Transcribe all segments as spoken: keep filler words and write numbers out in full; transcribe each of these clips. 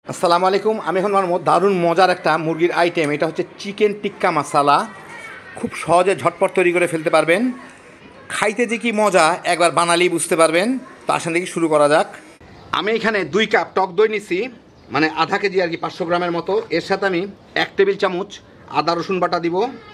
আসসালামু আলাইকুম। আমি এখন বানাবো দারুণ মজার একটা মুরগির আইটেম। এটা হচ্ছে চিকেন টিক্কা মশালা। খুব সহজে ঝটপট তৈরি করে ফেলতে পারবেন। খাইতে যে কি মজা একবার বানালেই বুঝতে পারবেন। তো আসেন দেখি শুরু করা যাক। আমি এখানে দুই কাপ টক দই নিছি, মানে আধা কেজি আর কি, পাঁচশো গ্রামের মতো। এর সাথে আমি এক টেবিল চামচ আদা রসুন বাটা দিব।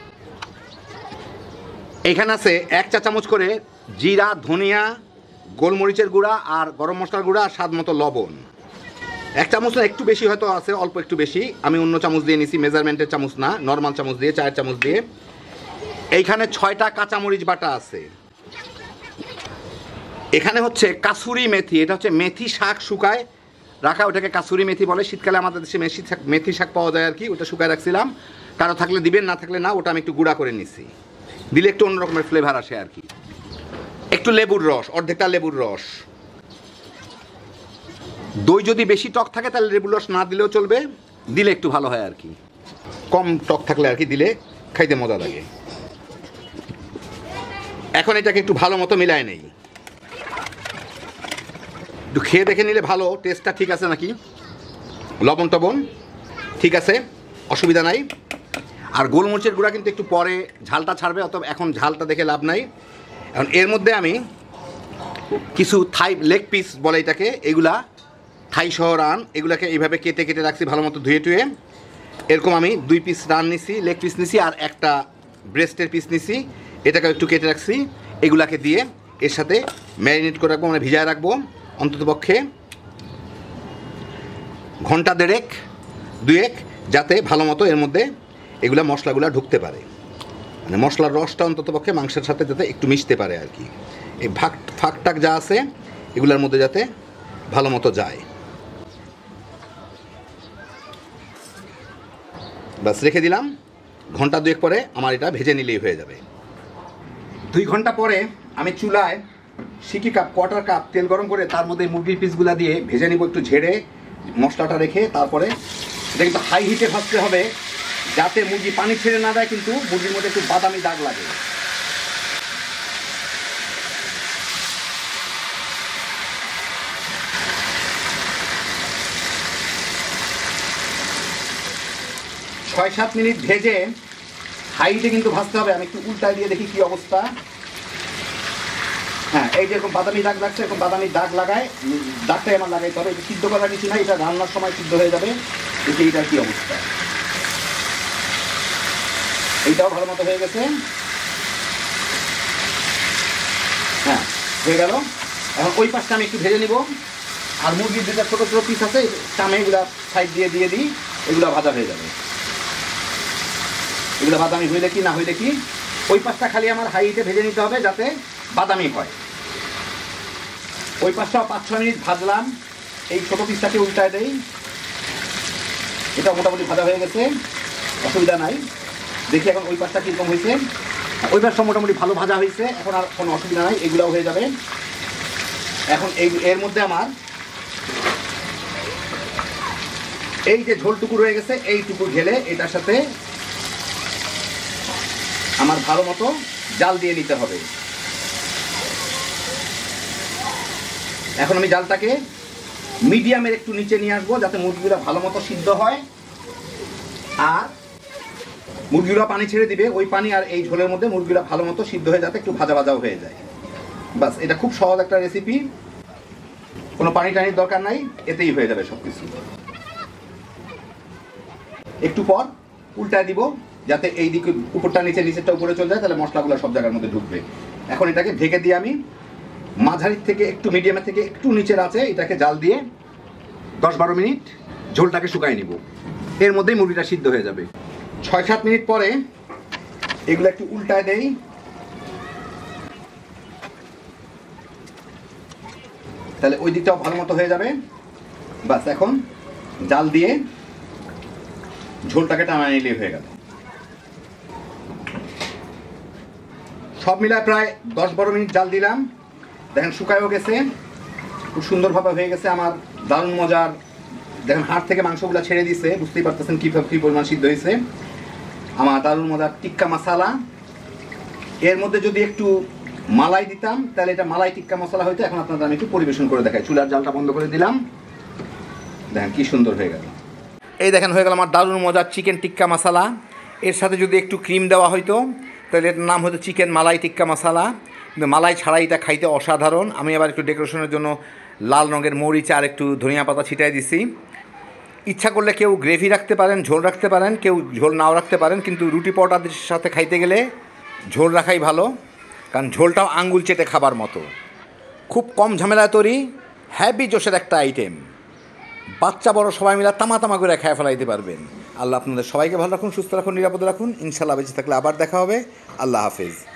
এখানে আছে এক চা চামচ করে জিরা, ধনিয়া, গোলমরিচের গুঁড়া আর গরম মশলার গুঁড়া আর স্বাদ মতো লবণ। এক চামচ না, একটু বেশি হয়তো আছে, অল্প একটু বেশি। আমি অন্য চামচ দিয়ে নিছি, মেজারমেন্টের চামচ না, নর্মাল চামচ দিয়ে, চায়ের চামচ দিয়ে। এইখানে ছয়টা কাঁচামরিচ বাটা আছে। এখানে হচ্ছে কাসুরি মেথি, এটা হচ্ছে মেথি শাক শুকায় রাখা, ওটাকে কাসুরি মেথি বলে। শীতকালে আমাদের দেশে মেথি শাক মেথি শাক পাওয়া যায় আর কি, ওটা শুকায় রাখছিলাম। কারো থাকলে দিবেন, না থাকলে না। ওটা আমি একটু গুঁড়া করে নিছি, দিলে একটু অন্য রকমের ফ্লেভার আসে আর কি। একটু লেবুর রস, অর্ধেকটা লেবুর রস। দই যদি বেশি টক থাকে তাহলে লেবুর রস না দিলেও চলবে, দিলে একটু ভালো হয় আর কি। কম টক থাকলে আর কি দিলে খাইতে মজা লাগে। এখন এটাকে একটু ভালো মতো মিলায় নেই, একটু খেয়ে দেখে নিলে ভালো টেস্টটা ঠিক আছে নাকি। লবণ টবণ ঠিক আছে, অসুবিধা নাই। আর গোলমরিচের গুঁড়া কিন্তু একটু পরে ঝালটা ছাড়বে, অত এখন ঝালটা দেখে লাভ নাই। এখন এর মধ্যে আমি কিছু থাই লেগ পিস বলে এটাকে, এগুলা থাই সহ রান, এগুলাকে এইভাবে কেটে কেটে রাখছি ভালো মতো ধুয়ে টুয়ে। এরকম আমি দুই পিস রান নিছি, লেগ পিস নিছি, আর একটা ব্রেস্টের পিস নিছি, এটাকে একটু কেটে রাখছি। এগুলাকে দিয়ে এর সাথে ম্যারিনেট করে রাখবো, মানে ভিজায় রাখবো অন্ততপক্ষে ঘন্টা দেড়েক দুয়েক, যাতে ভালো মতো এর মধ্যে এগুলা মশলাগুলো ঢুকতে পারে, মানে মশলার রসটা অন্ততপক্ষে মাংসের সাথে যাতে একটু মিশতে পারে আর কি। এই ভাগ ফাঁক টাক যা আছে এগুলোর মধ্যে যাতে ভালো মতো যায়। বাস রেখে দিলাম। ঘন্টা দুয়েক পরে আমার এটা ভেজে নিলেই হয়ে যাবে। দুই ঘন্টা পরে আমি চুলায় সিকি কাপ কোয়ার্টার কাপ তেল গরম করে তার মধ্যে মুরগির পিসগুলা দিয়ে ভেজে নিব, একটু ঝেড়ে মশলাটা রেখে। তারপরে এটা কিন্তু হাই হিটে ভাজতে হবে, যাতে মুরগি পানি ছেড়ে না দেয়, কিন্তু মুরগির মধ্যে একটু বাদামি দাগ লাগে। ছয় সাত মিনিট ভেজে হাইটে কিন্তু ভাজতে হবে। আমি একটু উল্টায় দিয়ে দেখি কি অবস্থা। হ্যাঁ, এই যে এরকম বাদামি দাগ লাগছে, এরকম বাদামি দাগ লাগায়, দাগটাই আমার লাগাইতে হবে। এটা সিদ্ধ করার কিছু নাই, এটা রান্নার সময় সিদ্ধ হয়ে যাবে। দেখি এইটার কি অবস্থা। এইটাও ভালো মতো হয়ে গেছে। হ্যাঁ, হয়ে গেল। এখন ওই পাশটা আমি একটু ভেজে নিব। আর মুরগির যেটা ছোটো ছোটো পিস আছে, চামে এগুলা সাইড দিয়ে দিয়ে দিই, এগুলো ভাজা হয়ে যাবে। এগুলো বাদামি হইলে কি না হইলে কি, ওই পাশটা খালি আমার হাই হিটে ভেজে নিতে হবে যাতে বাদামি হয়। ওই পাশটাও পাঁচ ছ মিনিট ভাজলাম। এই ছোটো পিসটাকে উল্টায় দেই। এটা মোটামুটি ভাজা হয়ে গেছে, অসুবিধা নাই। দেখি এখন ওই পাশটা কীরকম হয়েছে। ওই পাশটা মোটামুটি ভালো ভাজা হয়েছে, এখন আর কোনো অসুবিধা নাই, এগুলোও হয়ে যাবে। এখন এই এর মধ্যে আমার এই যে ঝোলটুকু রয়ে গেছে, এইটুকু ঢেলে এটার সাথে আমার ভালো মতো জাল দিয়ে নিতে হবে। এখন আমি জালটাকে মিডিয়ামের একটু নিচে নিয়ে আসবো, যাতে মুরগিগুলো ভালো মতো সিদ্ধ হয়। আর মুরগিগুলো পানি ছেড়ে দিবে, ওই পানি আর এই ঝোলের মধ্যে মুরগিগুলো ভালো মতো সিদ্ধ হয়ে যাতে একটু ভাজা ভাজাও হয়ে যায়। বাস, এটা খুব সহজ একটা রেসিপি, কোনো পানি টানির দরকার নাই, এতেই হয়ে যাবে সব কিছু। একটু পর উল্টায় দিব, যাতে এই দিকে উপরটা নিচে, নিচেরটা উপরে চলে যায়, তাহলে মশলাগুলো সব জায়গার মধ্যে ঢুকবে। এখন এটাকে ঢেকে দিয়ে আমি মাঝারির থেকে একটু মিডিয়ামের থেকে একটু নিচের আছে এটাকে জাল দিয়ে দশ বারো মিনিট ঝোলটাকে শুকাই নিব। এর মধ্যেই মুরগিটা সিদ্ধ হয়ে যাবে। ছয় সাত মিনিট পরে এগুলো একটু উল্টায় দেই, তাহলে ওই দিকটাও ভালো মতো হয়ে যাবে। বাস, এখন জাল দিয়ে ঝোলটাকে টানা নিলেই হয়ে গেল। সব মিলায় প্রায় দশ বারো মিনিট জাল দিলাম। দেখেন শুকায়ও গেছে, খুব সুন্দরভাবে হয়ে গেছে আমার দারুণ মজার। দেখেন হাড় থেকে মাংসগুলো ছেড়ে দিছে, বুঝতেই পারতেছেন কীভাবে কী পরিমাণ সিদ্ধ হয়েছে আমার দারুণ মজার টিক্কা মশালা। এর মধ্যে যদি একটু মালাই দিতাম তাহলে এটা মালাই টিক্কা মশলা হইতো। এখন আপনাদের আমি একটু পরিবেশন করে দেখাই। চুলার জালটা বন্ধ করে দিলাম। দেখেন কি সুন্দর হয়ে গেল। এই দেখেন হয়ে গেল আমার দারুণ মজার চিকেন টিক্কা মশালা। এর সাথে যদি একটু ক্রিম দেওয়া হয়তো তাহলে এর নাম হতো চিকেন মালাই টিক্কা মশালা, কিন্তু মালাই ছাড়াই এটা খাইতে অসাধারণ। আমি আবার একটু ডেকোরেশনের জন্য লাল রঙের মরিচ আর একটু ধনিয়া পাতা ছিটাই দিছি। ইচ্ছা করলে কেউ গ্রেভি রাখতে পারেন, ঝোল রাখতে পারেন, কেউ ঝোল নাও রাখতে পারেন, কিন্তু রুটি পরোটার সাথে খাইতে গেলে ঝোল রাখাই ভালো, কারণ ঝোলটাও আঙ্গুল চেটে খাবার মতো। খুব কম ঝামেলায় তৈরি, হ্যাভি জোশের একটা আইটেম। বাচ্চা বড় সবাই মিলে তামা তামা করে খেয়ে ফেলাইতে পারবেন। আল্লাহ আপনাদের সবাইকে ভালো রাখুন, সুস্থ রাখুন, নিরাপদে রাখুন। ইনশাল্লাহ বেঁচে থাকলে আবার দেখা হবে। আল্লাহ হাফেজ।